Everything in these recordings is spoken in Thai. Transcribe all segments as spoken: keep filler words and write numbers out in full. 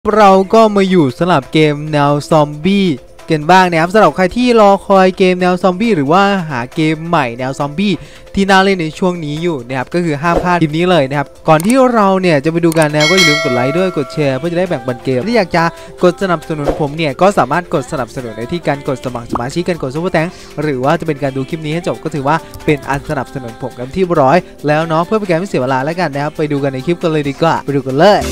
เราก็มาอยู่สำหรับเกมแนวซอมบี้กันบ้างนะครับสำหรับใครที่รอคอยเกมแนวซอมบี้หรือว่าหาเกมใหม่แนวซอมบี้ที่น่าเล่นในช่วงนี้อยู่นะครับก็คือห้ามพลาดคลิปนี้เลยนะครับก่อนที่เราเนี่ยจะไปดูกันนะก็อย่าลืมกดไลค์ด้วยกดแชร์เพื่อจะได้แบ่งปันเกมที่อยากจะกดสนับสนุนผมเนี่ยก็สามารถกดสนับสนุนได้ที่การกดสมัครสมาชิกกันกดซุปเปอร์แตงหรือว่าจะเป็นการดูคลิปนี้ให้จบก็ถือว่าเป็นอันสนับสนุนผมกันที่ร้อยแล้วเนาะเพื่อเป็นการไม่เสียเวลาแล้วกันนะครับไปดูกันในคลิปกันเลยดีกว่าไปดูกันเลย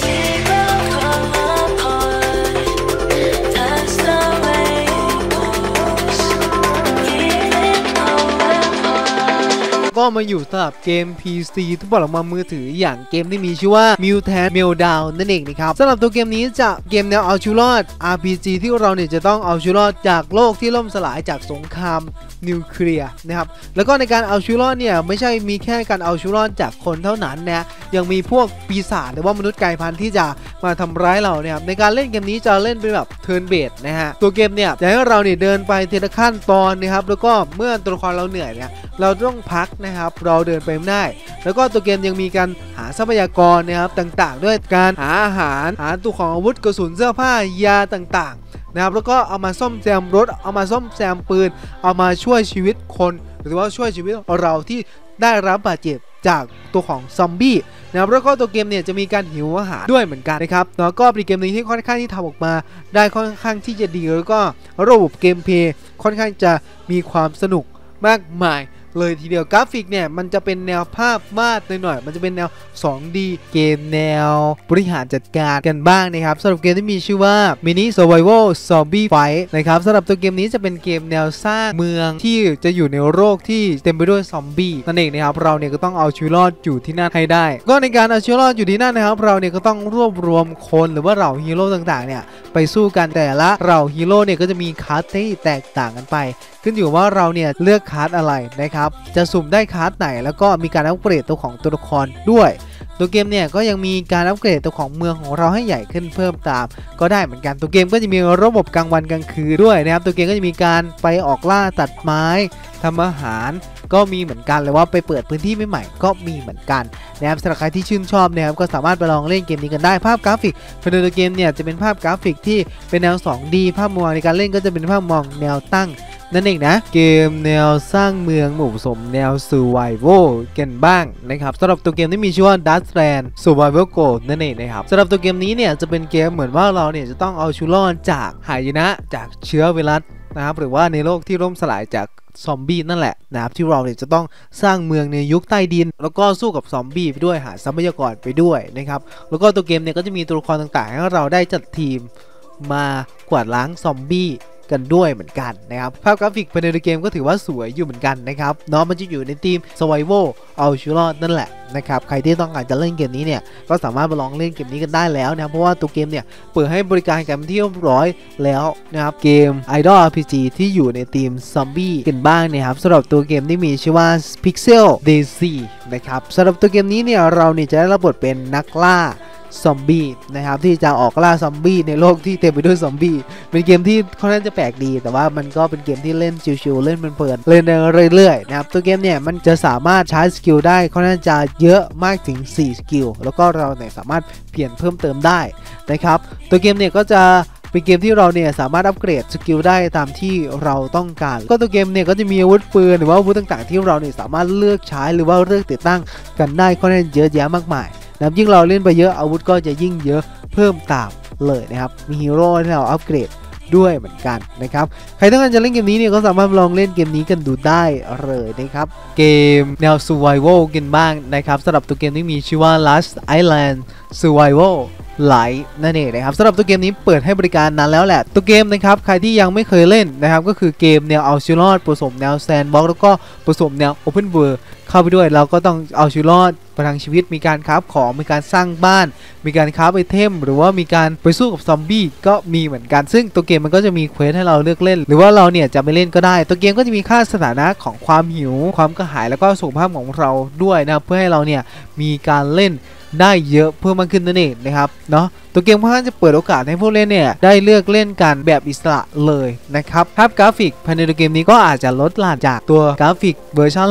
ก็มาอยู่สำหรับเกม พี ซี ทุกบอลออกมามือถืออย่างเกมที่มีชื่อว่า Mutant Meltdown นั่นเองนะครับสำหรับตัวเกมนี้จะเกมแนวเอาชีวิตรอด อาร์ พี จี ที่เราเนี่ยจะต้องเอาชีวิตรอดจากโลกที่ล่มสลายจากสงครามนิวเคลียร์นะครับแล้วก็ในการเอาชีวิตรอดเนี่ยไม่ใช่มีแค่การเอาชีวิตรอดจากคนเท่านั้นนะยังมีพวกปีศาจหรือว่ามนุษย์กลายพันธุ์ที่จะมาทำร้ายเราเนี่ยในการเล่นเกมนี้จะเล่นเป็นแบบเทิร์นเบสนะฮะตัวเกมเนี่ยจะให้เราเนี่ยเดินไปทีละขั้นตอนนะครับแล้วก็เมื่อตัวละครเราเหนื่อยเนี่ยเราต้องพักนะครับเราเดินไปไม่ได้แล้วก็ตัวเกมยังมีการหาทรัพยากรนะครับต่างๆด้วยการหาอาหารหาตัวของอาวุธกระสุนเสื้อผ้ายาต่างๆนะครับแล้วก็เอามาซ่อมแซมรถเอามาซ่อมแซมปืนเอามาช่วยชีวิตคนหรือว่าช่วยชีวิตเราที่ได้รับบาดเจ็บจากตัวของซอมบี้นะครับแล้วก็ตัวเกมเนี่ยจะมีการหิวอาหารด้วยเหมือนกันนะครับแล้วก็เป็นเกมนึงที่ค่อนข้างที่ทำออกมาได้ค่อนข้างที่จะดีแล้วก็ระบบเกมเพลย์ค่อนข้างจะมีความสนุกมากมายเลยทีเดียวกราฟิกเนี่ยมันจะเป็นแนวภาพวาดหน่อยๆมันจะเป็นแนว สองดี เกมแนวบริหารจัดการกันบ้างนะครับสำหรับเกมที่มีชื่อว่า Mini Survival Zombie Fight นะครับสำหรับตัวเกมนี้จะเป็นเกมแนวสร้างเมืองที่จะอยู่ในโลกที่เต็มไปด้วยซอมบี้นั่นเองนะครับเราเนี่ยก็ต้องเอาชีวิตรอดอยู่ที่นั่นให้ได้ก็ในการเอาชีวิตรอดอยู่ที่นั่นนะครับเราเนี่ยก็ต้องรวบรวมคนหรือว่าเหล่าฮีโร่ต่างๆเนี่ยไปสู้กันแต่ละเหล่าฮีโร่เนี่ยก็จะมีคลาสที่แตกต่างกันไปขึ้นอยู่ว่าเราเนี่ยเลือกคลาสอะไรนะครับจะสุ่มได้คลาสไหนแล้วก็มีการอัปเกรดตัวของตัวละครด้วยตัวเกมเนี่ยก็ยังมีการอัปเกรดตัวของเมืองของเราให้ใหญ่ขึ้นเพิ่มตามก็ได้เหมือนกันตัวเกมก็จะมีระบบกลางวันกลางคืนด้วยนะครับตัวเกมก็จะมีการไปออกล่าตัดไม้ทำอาหารก็มีเหมือนกันหรือว่าไปเปิดพื้นที่ใหม่ๆก็มีเหมือนกันนะครับสำหรับใครที่ชื่นชอบนะครับก็สามารถไปลองเล่นเกมนี้กันได้ภาพกราฟิกภายในตัวเกมเนี่ยจะเป็นภาพกราฟิกที่เป็นแนว สองดี ภาพมุมในการเล่นก็จะเป็นภาพมองแนวตั้งนั่นเองนะเกมแนวสร้างเมืองหมู่ผสมแนว Survival กันบ้างนะครับสำหรับตัวเกมที่มีชื่อว่า Dustland Survival Go นั่นเองนะครับสำหรับตัวเกมนี้เนี่ยจะเป็นเกมเหมือนว่าเราเนี่ยจะต้องเอาชีวิตรอดจากหายนะจากเชื้อไวรัสนะครับหรือว่าในโลกที่ล่มสลายจากซอมบี้นั่นแหละนะครับที่เราเนี่ยจะต้องสร้างเมืองในยุคใต้ดินแล้วก็สู้กับซอมบี้ไปด้วยหาทรัพยากรไปด้วยนะครับแล้วก็ตัวเกมเนี่ยก็จะมีตัวละครต่างๆให้เราได้จัดทีมมากวาดล้างซอมบี้กันด้วยเหมือนกันนะครับภาพกราฟิกภายในเกมก็ถือว่าสวยอยู่เหมือนกันนะครับเนาะมันจะอยู่ในทีม Survival เอาชีวิตรอดนั่นแหละนะครับใครที่ต้องการจะเล่นเกมนี้เนี่ยก็สามารถไปลองเล่นเกมนี้กันได้แล้วนะเพราะว่าตัวเกมเนี่ยเปิดให้บริการกันที่เรียบร้อยแล้วนะครับเกม Idol อาร์ พี จี ที่อยู่ในทีมซอมบี้กันบ้างนะครับสำหรับตัวเกมที่มีชื่อว่า Pixel Daisy นะครับสำหรับตัวเกมนี้เนี่ยเราเนี่ยจะได้รับบทเป็นนักล่าซอมบี้นะครับที่จะออกล่าซอมบี้ในโลกที่เต็มไปด้วยซอมบี้เป็นเกมที่ค่อนข้างจะแปลกดีแต่ว่ามันก็เป็นเกมที่เล่นชิวๆเล่นเพลินๆเล่นได้เรื่อยๆนะครับตัวเกมเนี่ยมันจะสามารถใช้สกิลได้ค่อนข้างจะเยอะมากถึงสี่สกิลแล้วก็เราเนี่ยสามารถเปลี่ยนเพิ่มเติมได้นะครับตัวเกมเนี่ยก็จะเป็นเกมที่เราเนี่ยสามารถอัปเกรดสกิลได้ตามที่เราต้องการก็ตัวเกมเนี่ยก็จะมีอาวุธปืนหรือว่าอาวุธต่างๆที่เราเนี่ยสามารถเลือกใช้หรือว่าเลือกติดตั้งกันได้ค่อนข้างเยอะแยะมากมายนะยิ่งเราเล่นไปเยอะอาวุธก็จะยิ่งเยอะเพิ่มตามเลยนะครับมีฮีโร่ที่เราอัปเกรดด้วยเหมือนกันนะครับใครต้องการจะเล่นเกมนี้เนี่ยก็สามารถลองเล่นเกมนี้กันดูได้เลยนะครับเกมแนว Survival กันบ้างนะครับสำหรับตัวเกมที่มีชื่อว่า Last Island Survivalไลท์นั่นเองนะครับสำหรับตัวเกมนี้เปิดให้บริการนานแล้วแหละตัวเกมนะครับใครที่ยังไม่เคยเล่นนะครับก็คือเกมแนวเอาชีวิตรอดผสมแนวแซนด์บ็อกซ์แล้วก็ผสมแนว Open World เข้าไปด้วยเราก็ต้องเอาชีวิตรอดประทังชีวิตมีการคราฟของมีการสร้างบ้านมีการคราฟไอเทมหรือว่ามีการไปสู้กับซอมบี้ก็มีเหมือนกันซึ่งตัวเกมมันก็จะมีเควสให้เราเลือกเล่นหรือว่าเราเนี่ยจะไม่เล่นก็ได้ตัวเกมก็จะมีค่าสถานะของความหิวความกระหายแล้วก็สุขภาพของเราด้วยนะเพื่อให้เราเนี่ยมีการเล่นได้เยอะเพิ่มมากขึ้นนั่นเองนะครับเนาะตัวเกมค่อนข้างจะเปิดโอกาสให้ผู้เล่นเนี่ยได้เลือกเล่นกันแบบอิสระเลยนะครับภาพกราฟิกภายในตัวเกมนี้ก็อาจจะลดหลั่นจากตัวกราฟิกเวอร์ชันหลัก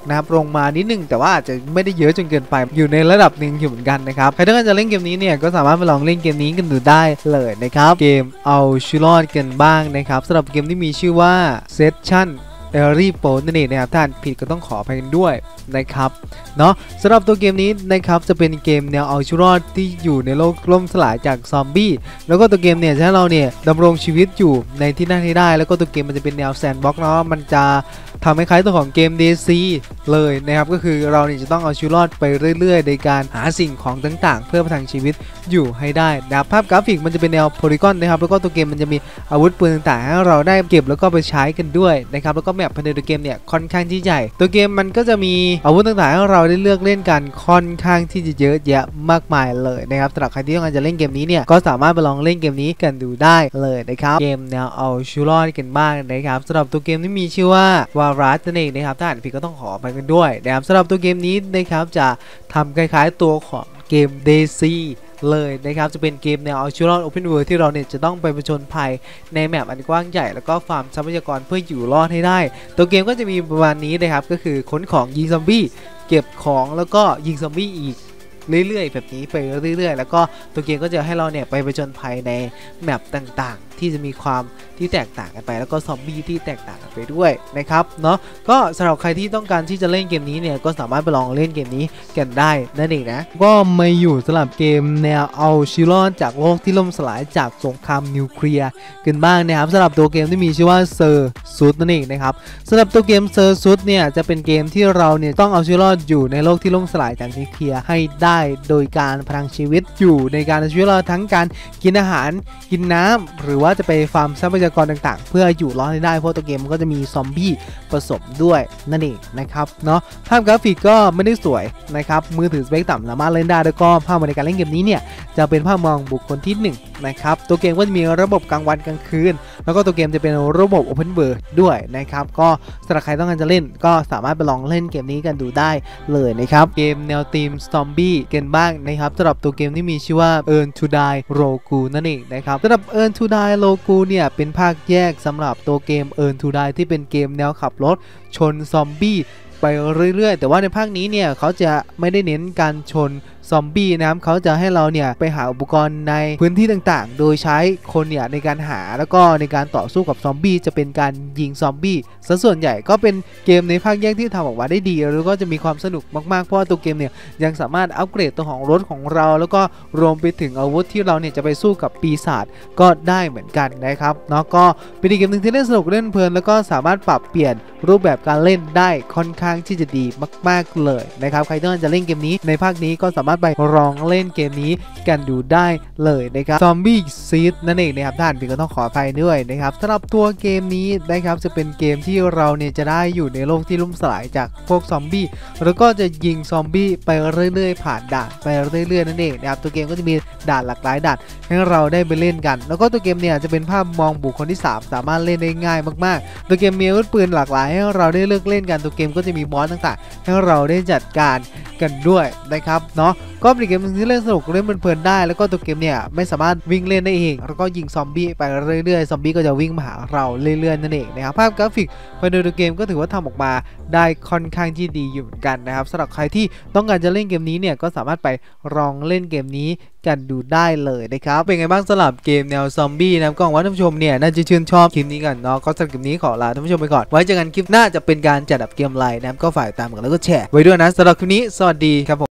นะครับลงมานิดนึงแต่ว่าอาจจะไม่ได้เยอะจนเกินไปอยู่ในระดับหนึ่งอยู่เหมือนกันนะครับใครต้องการจะเล่นเกมนี้เนี่ยก็สามารถไปลองเล่นเกมนี้กันดูได้เลยนะครับเกมเอาชีวิตรอดกันบ้างนะครับสำหรับเกมที่มีชื่อว่า Sessionเอรีโปนั่นเองนะครับถ้าอ่านผิดก็ต้องขออภัยกันด้วยนะครับเนาะสำหรับตัวเกมนี้นะครับจะเป็นเกมแนวเอาชีวิตรอดที่อยู่ในโลกล่มสลายจากซอมบี้แล้วก็ตัวเกมเนี่ยจะให้เราเนี่ยดำรงชีวิตอยู่ในที่นั่นให้ได้แล้วก็ตัวเกมมันจะเป็นแนวแซนด์บ็อกซ์เนาะมันจะทำให้คล้ายตัวของเกม ดี ซี เลยนะครับก็คือเราเนี่ยจะต้องเอาชีวิตรอดไปเรื่อยๆในการหาสิ่งของต่างๆเพื่อประทังชีวิตอยู่ให้ได้นะครับภาพกราฟิกมันจะเป็นแนวโพลีกอนนะครับแล้วก็ตัวเกมมันจะมีอาวุธปืนต่างๆให้เราได้เก็บแล้วก็ไปใช้กันด้วยนะครับแล้วก็แมปภายในตัวเกมเนี่ยค่อนข้างที่ใหญ่ตัวเกมมันก็จะมีอาวุธต่างๆให้เราได้เลือกเล่นกันค่อนข้างที่จะเยอะแยะมากมายเลยนะครับสำหรับใครที่ต้องการจะเล่นเกมนี้เนี่ยก็สามารถไปลองเล่นเกมนี้กันดูได้เลยนะครับเกมแนวเอาชีวิตรอดกันบ้างนะครับสำหรับตัวเกมที่มีชื่อว่าวารัสนั่นเองนะครับถ้าอ่านผิดก็ต้องขอไปกันด้วยนะครับสำหรับตัวเกมนี้นะครับจะทำคล้ายๆตัวของเกม ดี ซี เลยนะครับจะเป็นเกมแนวเอาชีวิตรอด Open World ที่เราเนี่ยจะต้องไปผจญภัยในแมปอันกว้างใหญ่แล้วก็ฟาร์มทรัพยากรเพื่ออยู่รอดให้ได้ตัวเกมก็จะมีประมาณนี้นะครับก็คือค้นของยิงซอมบี้เก็บของแล้วก็ยิงซอมบี้อีกเรื่อยๆแบบนี้ไปเรื่อยๆแล้วก็ตัวเกมก็จะให้เราเนี่ยไปผจญภัยในแมปต่างๆที่จะมีความที่แตกต่างกันไปแล้วก็ซอมบี้ที่แตกต่างกันไปด้วยนะครับเนาะก็สำหรับใครที่ต้องการที่จะเล่นเกมนี้เนี่ยก็สามารถไปลองเล่นเกมนี้กันได้นั่นเองนะก็มาอยู่สำหรับเกมแนวเอาชีวิตรอดจากโลกที่ล่มสลายจากสงครามนิวเคลียร์กันบ้างนะครับสำหรับตัวเกมที่มีชื่อว่าเซอร์ซูดนั่นเองนะครับสำหรับตัวเกมเซอร์ซูดเนี่ยจะเป็นเกมที่เราเนี่ยต้องเอาชีวิตรอดอยู่ในโลกที่ล่มสลายจากนิวเคลียร์ให้ได้โดยการพลังชีวิตอยู่ในการเอาชีวิตรอดทั้งการกินอาหารกินน้ำหรือว่าจะไปฟาร์มทรัพยากรต่างๆเพื่ออยู่รอดให้ได้เพราะตัวเกมมันก็จะมีซอมบี้ผสมด้วยนั่นเองนะครับเนาะภาพกราฟิกก็ไม่ได้สวยนะครับมือถือสเปคต่ำสามารถเล่นได้แล้วก็ภาพในการเล่นเกมนี้เนี่ยจะเป็นภาพมองบุคคลที่หนึ่งนะครับตัวเกมก็จะมีระบบกลางวันกลางคืนแล้วก็ตัวเกมจะเป็นระบบ Open World ด้วยนะครับก็สำหรับใครต้องการจะเล่นก็สามารถไปลองเล่นเกมนี้กันดูได้เลยนะครับเกมแนวทีมซอมบี้กันบ้างนะครับสำหรับตัวเกมที่มีชื่อว่า Earn to Die Roku นั่นเองนะครับสำหรับ Earn to Die Roku เนี่ยเป็นภาคแยกสำหรับตัวเกม Earn to Die ที่เป็นเกมแนวขับรถชนซอมบี้ไปเรื่อยๆแต่ว่าในภาคนี้เนี่ยเขาจะไม่ได้เน้นการชนซอมบี้นะครับเขาจะให้เราเนี่ยไปหาอุปกรณ์ในพื้นที่ต่างๆโดยใช้คนเนี่ยในการหาแล้วก็ในการต่อสู้กับซอมบี้จะเป็นการยิงซอมบี้ซะส่วนใหญ่ก็เป็นเกมในภาคแยกที่ทำออกมาได้ดีแล้วก็จะมีความสนุกมากๆเพราะว่าตัวเกมเนี่ยยังสามารถอัปเกรดตัวของรถของเราแล้วก็รวมไปถึงอาวุธที่เราเนี่ยจะไปสู้กับปีศาจก็ได้เหมือนกันนะครับเนาะก็เป็นอีกเกมนึงที่เล่นสนุกเล่นเพลินแล้วก็สามารถปรับเปลี่ยนรูปแบบการเล่นได้ค่อนข้างที่จะดีมากๆเลยนะครับใครที่จะเล่นเกมนี้ในภาคนี้ก็สามารถไปลองเล่นเกมนี้กันดูได้เลยนะครับ Zombie Seed นั่นเองนะครับท่านพี่ก็ต้องขออภัยด้วยนะครับสำหรับตัวเกมนี้นะครับจะเป็นเกมที่เราเนี่ยจะได้อยู่ในโลกที่ล่มสลายจากพวกซอมบี้แล้วก็จะยิงซอมบี้ไปเรื่อยๆผ่านด่านไปเรื่อยๆนั่นเองนะครับตัวเกมก็จะมีด่านหลากหลายด่านให้เราได้ไปเล่นกันแล้วก็ตัวเกมเนี่ยจะเป็นภาพมองบุคคลที่สามสามารถเล่นได้ง่ายมากๆตัวเกมมีอาวุธปืนหลากหลายให้เราได้เลือกเล่นกันตัวเกมก็จะมีบอสต่างๆให้เราได้จัดการกันด้วยนะครับเนาะก็เป็นเกมนึงที่เล่นสนุกเล่นเพลินๆได้แล้วก็ตัวเกมเนี่ยไม่สามารถวิ่งเล่นได้เองแล้วก็ยิงซอมบี้ไปเรื่อยๆซอมบี้ก็จะวิ่งมาหาเราเรื่อยๆนั่นเองนะครับภาพกราฟิกภายในตัวเกมก็ถือว่าทำออกมาได้ค่อนข้างที่ดีอยู่เหมือนกันนะครับสำหรับใครที่ต้องการจะเล่นเกมนี้เนี่ยก็สามารถไปลองเล่นเกมนี้กันดูได้เลยนะครับเป็นไงบ้างสำหรับเกมแนวซอมบี้นะครับก็หวังว่าท่านผู้ชมเนี่ยน่าจะชื่นชอบคลิปนี้กันเนาะก็สำหรับคลิปนี้ขอลาท่านผู้ชมไปก่อนไว้เจอกันคลิปหน้าจะเป็นการจัดอันดับเกมอะไรนะครับก็ฝากตามกันแล้วก็แชร์ไว้ด้วยนะสำหรับคลิปนี้สวัสดีครับผม